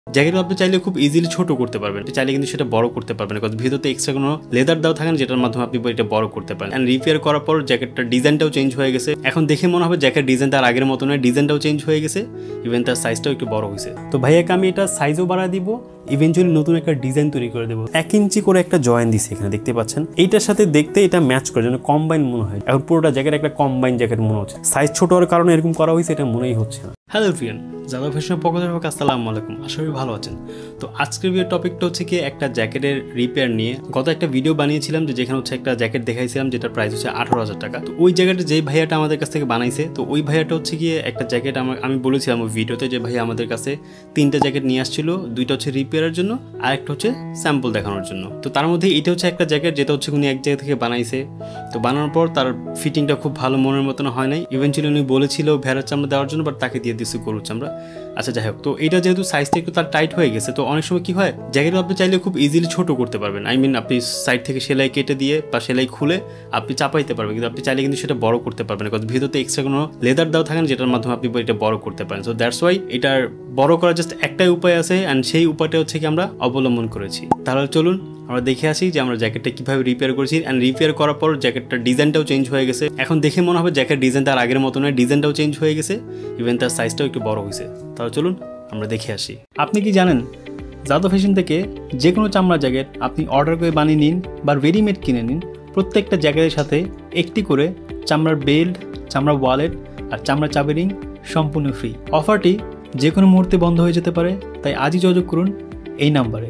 Jacket আপনি চাইলে খুব ইজিলি ছোট করতে পারবেন, আপনি চাইলে কিন্তু সেটা বড় করতে পারবেন, কারণ ভিতরে এক্সট্রা কোনো লেদার দাও থাকেন যেটার মাধ্যমে আপনি এটা বড় করতে পারেন। এন্ড রিপেয়ার করার পর জ্যাকেটটার ডিজাইনটাও চেঞ্জ হয়ে গেছে, এখন দেখে মনে হবে জ্যাকেট ডিজাইনটা আর আগের মতো নয়, ডিজাইনটাও চেঞ্জ হয়ে গেছে, ইভেন তার সাইজটাও একটু বড় হয়েছে। তো ভাইয়াকে আমি এটা সাইজও বাড়া দিব, ইভেনচুয়ালি নতুন একটা ডিজাইন তৈরি করে দেবো। 1 ইঞ্চি করে একটা জয়েন দিছে এখানে দেখতে পাচ্ছেন, এইটার সাথে দেখতে এটা ম্যাচ করে যেন কম্বাইন মনে হয়। এখন পুরোটা জ্যাকেট একটা কম্বাইন জ্যাকেট মনে হচ্ছে, সাইজ ছোট হওয়ার কারণে এরকম করা হয়েছে এটা মনেই হচ্ছে না। হ্যালো ফ্রেন্ড, যাদব ফ্যাশনের পক্ষ থেকে আসসালামু আলাইকুম, আশা করি ভালো আছেন। তো আজকের ভিডিও টপিকটা হচ্ছে কি একটা জ্যাকেটের রিপেয়ার নিয়ে। গত একটা ভিডিও বানিয়েছিলাম যেখানে হচ্ছে একটা জ্যাকেট দেখাইছিলাম যেটার প্রাইস হচ্ছে 18,000 টাকা। তো ওই জ্যাকেটের যেই ভাইয়াটা আমাদের কাছ থেকে বানাইছে, তো ওই ভাইয়াটা হচ্ছে গিয়ে একটা জ্যাকেট আমি বলেছিলাম ওই ভিডিওতে যে ভাইয়া আমাদের কাছে 3টা জ্যাকেট নিয়ে আসছিল, 2টা হচ্ছে রিপেয়ারের জন্য আর একটা হচ্ছে স্যাম্পল দেখানোর জন্য। তো তার মধ্যে এটা হচ্ছে একটা জ্যাকেট যেটা হচ্ছে উনি এক জায়গা থেকে বানাইছে। তো বানানোর পর তার ফিটিংটা খুব ভালো মনের মতন হয় নাই, ইভেনচুয়ালি উনি বলেছিল ভেড়ার চামড়া দেওয়ার জন্য, বাট তাকে দিয়ে দিচ্ছে গরুর চামড়া। আচ্ছা যাই হোক, তো এটা যেহেতু সাইজটা একটু তার টাইট হয়ে গেছে, তো অনেক সময় কি হয় জ্যাকেট আপনি চাইলে খুব ইজিলি ছোট করতে পারবেন। আপনি সাইড থেকে সেলাই কেটে দিয়ে বা সেলাই খুলে আপনি চাপাইতে পারবেন, কিন্তু আপনি চাইলে কিন্তু সেটা বড় করতে পারবেন, কারণ ভিতরে এক্সট্রা কোনো লেদার দাও থাকেন যেটার মাধ্যমে আপনি এটা বড় করতে পারেন। সো দ্যাটস ওয়াই এটার বড় করার জাস্ট একটাই উপায় আছে, অ্যান্ড সেই উপায়টা হচ্ছে কি আমরা অবলম্বন করেছি। তাহলে চলুন আমরা দেখে আসি যে আমরা জ্যাকেটটা কিভাবে রিপেয়ার করেছি। অ্যান্ড রিপেয়ার করার পর জ্যাকেটটার ডিজাইনটাও চেঞ্জ হয়ে গেছে, এখন দেখে মনে হবে জ্যাকেট ডিজাইনটা আর আগের মতো নয়, ডিজাইনটাও চেঞ্জ হয়ে গেছে, ইভেন তার সাইজটাও একটু বড় হয়েছে। তাহলে চলুন আমরা দেখে আসি। আপনি কি জানেন যাদব ফ্যাশন থেকে যে কোনো চামড়া জ্যাকেট আপনি অর্ডার করে বানিয়ে নিন বা রেডিমেড কিনে নিন, প্রত্যেকটা জ্যাকেটের সাথে একটি করে চামড়ার বেল্ট, চামড়া ওয়ালেট আর চামড়া চাবি রিং সম্পূর্ণ ফ্রি। অফারটি যে কোনো মুহূর্তে বন্ধ হয়ে যেতে পারে, তাই আজই যোগাযোগ করুন এই নাম্বারে।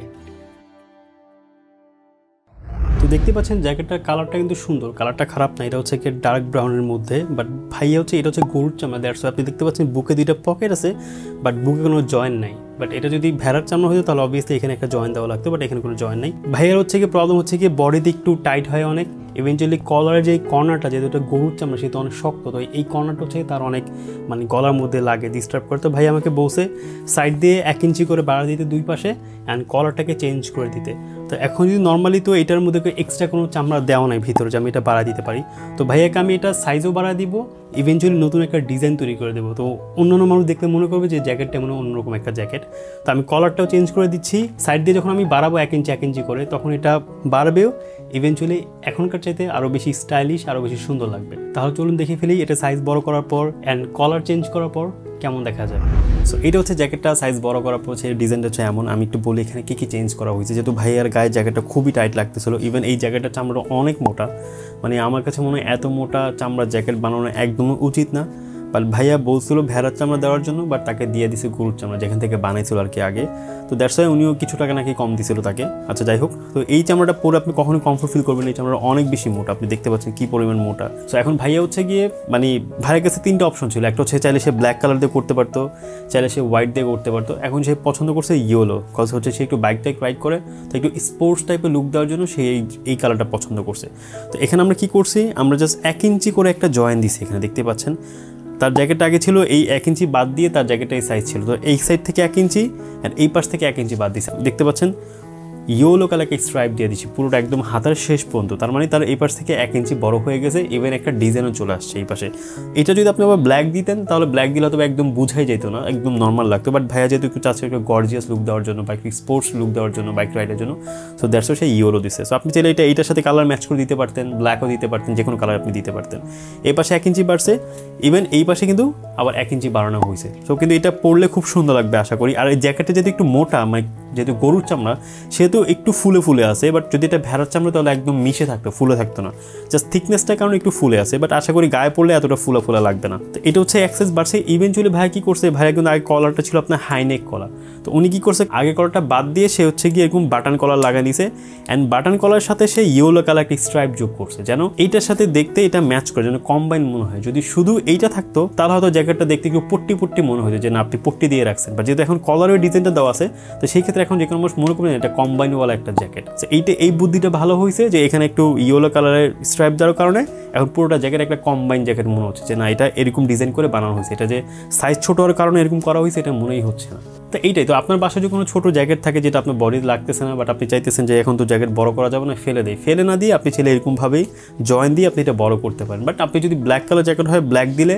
তো দেখতে পাচ্ছেন জ্যাকেটটার কালারটা কিন্তু সুন্দর, কালারটা খারাপ না, এটা হচ্ছে কি ডার্ক ব্রাউনের মধ্যে, বাট ভাইয়া হচ্ছে এটা হচ্ছে গরুর চামড়া। দ্যাটস আপনি দেখতে পাচ্ছেন বুকে 2টা পকেট আছে, বাট বুকে কোনো জয়েন নাই। বাট এটা যদি ভেড়ার চামড়া হতো তাহলে অবভিয়াসলি এখানে একটা জয়েন দেওয়া লাগতো, বাট এখানে কোনো জয়েন নাই। ভাইয়ার হচ্ছে কি প্রবলেম হচ্ছে কি বডিতে একটু টাইট হয় অনেক, ইভেনচুয়ালি কলারের যে কর্নারটা যেহেতু এটা গরুর চামড়া সেহেতু অনেক শক্ত, তো এই কর্নারটা হচ্ছে তার অনেক গলার মধ্যে লাগে, ডিস্টার্ব করে। তো ভাই আমাকে বলছে সাইড দিয়ে 1 ইঞ্চি করে বাড়া দিতে দুই পাশে, অ্যান্ড কলারটাকে চেঞ্জ করে দিতে। তো এখন যদি নর্মালি তো এটার মধ্যে এক্সট্রা কোনো চামড়া দেওয়া নাই ভিতরে যে আমি এটা বাড়া দিতে পারি, তো ভাইয়াকে আমি এটা সাইজও বাড়া দিব, ইভেনচুয়ালি নতুন একটা ডিজাইন তৈরি করে দেবো। তো অন্যান্য মানুষ দেখলে মনে করবে যে জ্যাকেটটা মনে অন্যরকম একটা জ্যাকেট। তো আমি কলারটাও চেঞ্জ করে দিচ্ছি, সাইড দিয়ে যখন আমি বাড়াবো 1 ইঞ্চি করে, তখন এটা বাড়বেও, ইভেনচুয়ালি এখনকার চাইতে আরও বেশি স্টাইলিশ, আরও বেশি সুন্দর লাগবে। তাহলে চলুন দেখে ফেলি এটা সাইজ বড় করার পর অ্যান্ড কলার চেঞ্জ করার পর কেমন দেখা যায়। সো এটা হচ্ছে জ্যাকেটটা সাইজ বড় করার পর সেই ডিজাইনটা হচ্ছে এমন। আমি একটু বলি এখানে কী চেঞ্জ করা হয়েছে, যেহেতু ভাইয়ার গায়ে জ্যাকেটটা খুবই টাইট লাগতেছিল, ইভেন এই জ্যাকেটটার চামড়া অনেক মোটা, আমার কাছে মনে হয় এত মোটা চামড়ার জ্যাকেট বানানো একদমই উচিত না। বাট ভাইয়া বলছিল ভেড়ার চামড়া দেওয়ার জন্য, বাট তাকে দিয়ে দিছে গরুর চামড়া যেখান থেকে বানাইছিল আর কি আগে। তো দ্যাটস ওয়াই উনিও কিছু টাকা নাকি কম দিছিল তাকে। আচ্ছা যাই হোক, তো এই চামড়াটা পরে আপনি কখনোই কমফোর্ট ফিল করবেন, এই চামড়াটা অনেক বেশি মোটা, আপনি দেখতে পাচ্ছেন কী পরিমাণ মোটা। সো এখন ভাইয়া হচ্ছে গিয়ে ভাইয়ের কাছে 3টা অপশন ছিল, একটা হচ্ছে চাইলে সে ব্ল্যাক কালার দিয়ে করতে পারতো, চাইলে সে হোয়াইট দিয়ে করতে পারতো। এখন সে পছন্দ করছে ইয়েলো, কজ হচ্ছে সে একটু বাইক রাইড করে, তো একটু স্পোর্টস টাইপের লুক দেওয়ার জন্য সে এই কালারটা পছন্দ করছে। তো এখানে আমরা কি করছি, আমরা জাস্ট 1 ইঞ্চি করে একটা জয়েন দিছি এখানে দেখতে পাচ্ছেন। তার জ্যাকেটটা আগে ছিল এই 1 ইঞ্চি বাদ দিয়ে তার জ্যাকেটটা এই সাইজ ছিল, তো এই সাইড থেকে 1 ইঞ্চি আর এই পাশ থেকে 1 ইঞ্চি বাদ দিয়েছে। দেখতে পাচ্ছেন ইয়েলো কালারকে স্ট্রাইপ দিয়ে দিচ্ছি পুরোটা একদম হাতার শেষ পর্যন্ত, তার তার এই পাশ থেকে 1 ইঞ্চি বড় হয়ে গেছে, ইভেন একটা ডিজাইনও চলে আসছে এই পাশে। এটা যদি আপনি আবার ব্ল্যাক দিতেন তাহলে ব্ল্যাক দিলে হয়তো একদম বুঝাই যেত না, একদম নর্মাল লাগতো। বাট ভাইয়া যেহেতু একটু চাচ্ছে একটু গর্জিয়াস লুক দেওয়ার জন্য বা একটু স্পোর্টস লুক দেওয়ার জন্য বাইক রাইডের জন্য, সো দ্যাটস ওয়াই সে ইয়েলো দিচ্ছে। সো আপনি চাইলে এইটার সাথে কালার ম্যাচ করে দিতে পারতেন, ব্ল্যাকও দিতে পারতেন, যে কোনো কালার আপনি দিতে পারতেন। এই পাশে 1 ইঞ্চি বাড়ছে, ইভেন এই পাশে কিন্তু আবার 1 ইঞ্চি বাড়ানো হয়েছে। সো কিন্তু এটা পরলে খুব সুন্দর লাগবে আশা করি। আর এই জ্যাকেটটা যেহেতু একটু মোটা, যেহেতু গরুর চামড়া সেহেতু একটু ফুলে ফুলে আছে, বাট যদি এটা ভেড়ার চামড়া তাহলে একদম মিশে থাকতো, ফুলে থাকতো না, জাস্ট থিকনেসটার কারণে একটু ফুলে আছে, বাট আশা করি গায়ে পড়লে এতটা ফুলা লাগবে না। তো এটা হচ্ছে এক্সেস বাড়ছে। ইভেনচুয়ালি ভাইয়া কী করছে, ভাইয়া কিন্তু আগে কলারটা ছিল আপনার হাইনেক কলার, তো উনি কী করছে আগে কলারটা বাদ দিয়ে সে হচ্ছে গিয়ে এরকম বাটন কলার লাগিয়ে দিয়েছে, অ্যান্ড বাটন কলার সাথে সে ইয়েলো কালার একটা স্ট্রাইপ যোগ করছে যেন এইটার সাথে দেখতে এটা ম্যাচ করে, যেন কম্বাইন মনে হয়। যদি শুধু এইটা থাকতো তাহলে হয়তো জ্যাকেটটা দেখতে একটু পট্টি মনে হতো, যে না আপনি পট্টি দিয়ে রাখছেন, বা যেহেতু এখন কলারের ডিজাইনটা দেওয়া আছে, তো সেই ক্ষেত্রে এখন যে কোনো মানুষ মনে করবেন এটা কম্বাইনওয়ালা একটা জ্যাকেট। এই বুদ্ধিটা ভালো হয়েছে যে এখানে একটু ইয়েলো কালারের স্ট্রাইপ দেওয়ার কারণে এখন পুরোটা জ্যাকেট একটা কম্বাইন জ্যাকেট মনে হচ্ছে, যে না এটা এরকম ডিজাইন করে বানানো হয়েছে, এটা যে সাইজ ছোট হওয়ার কারণে এরকম করা হয়েছে এটা মনেই হচ্ছে না। তো এইটাই তো, আপনার বাসায় যদি কোনো ছোটো জ্যাকেট থাকে যেটা আপনার বডিতে লাগতেছে না, বাট আপনি চাইতেছেন যে এখন তো জ্যাকেট বড় করা যাবে না, ফেলে না দিয়ে আপনি ছেলে এরকমভাবেই জয়েন দিয়ে আপনি এটা বড় করতে পারেন। বাট আপনি যদি ব্ল্যাক কালার জ্যাকেট হয় ব্ল্যাক দিলে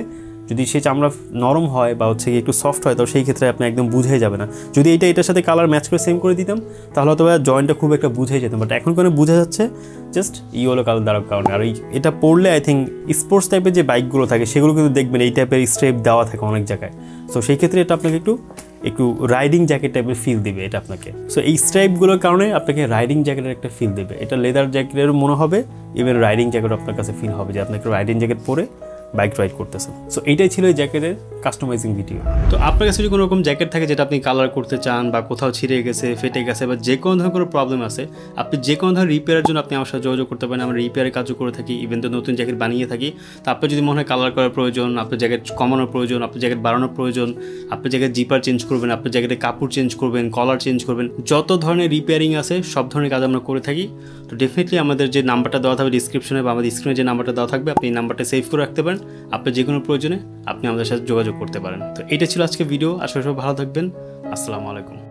যদি সেই চামড়া নরম হয় বা হচ্ছে একটু সফট হয়, তো সেই ক্ষেত্রে আপনি একদম বুঝেই যাবে না। যদি এটার সাথে কালার ম্যাচ করে সেম করে দিতাম তাহলে হয়তো জয়েন্টটা খুব একটা বুঝেই যেতাম, বাট এখন কোনো বোঝা যাচ্ছে জাস্ট ইয়েলো কালার দেওয়ার কারণে। আর এটা পরলে আই থিঙ্ক স্পোর্টস টাইপের যে বাইকগুলো থাকে সেগুলো কিন্তু দেখবেন এই টাইপের স্ট্রেপ দেওয়া থাকে অনেক জায়গায়। সো সেই ক্ষেত্রে এটা আপনাকে একটু রাইডিং জ্যাকেট টাইপের ফিল দিবে এটা আপনাকে। সো এই স্ট্রাইপগুলোর কারণে আপনাকে রাইডিং জ্যাকেটের একটা ফিল দেবে। এটা লেদার জ্যাকেটেরও মনে হবে, ইভেন রাইডিং জ্যাকেটও আপনার কাছে ফিল হবে যে আপনাকে রাইডিং জ্যাকেট পরে বাইক রাইড করতেছেন। সো এইটাই ছিল এই জ্যাকেটের কাস্টমাইজিং ভিডিও। তো আপনার কাছে যদি কোনো রকম জ্যাকেট থাকে যেটা আপনি কালার করতে চান বা কোথাও ছিঁড়ে গেছে, ফেটে গেছে বা যে কোনো ধরনের কোনো প্রবলেম আছে, আপনি যে কোনো ধরনের রিপেয়ারের জন্য আপনি আমার সাথে যোগাযোগ করতে পারেন। আমরা রিপেয়ারের কাজও করে থাকি, ইভেন তো নতুন জ্যাকেট বানিয়ে থাকি। তো আপনার যদি মনে হয় কালার করার প্রয়োজন, আপনার জ্যাকেট কমানোর প্রয়োজন, আপনার জ্যাকেট বাড়ানোর প্রয়োজন, আপনার জ্যাকেট জিপার চেঞ্জ করবেন, আপনার জ্যাকেটে কাপড় চেঞ্জ করবেন, কলার চেঞ্জ করবেন, যত ধরনের রিপেয়ারিং আছে সব ধরনের কাজ আমরা করে থাকি। তো ডেফিনেটলি আমাদের যে নাম্বারটা দেওয়া থাকবে ডিসক্রিপশনে বা আমাদের স্ক্রিনে যে নাম্বারটা দেওয়া থাকবে, আপনি এই নাম্বারটা সেভ করে রাখতে পারেন। আপনার যে কোনো প্রয়োজনে আপনি আমাদের সাথে যোগাযোগ করতে পারেন। তো এটা ছিল আজকে ভিডিও। আসলে সব ভালো থাকবেন। আসসালামু আলাইকুম।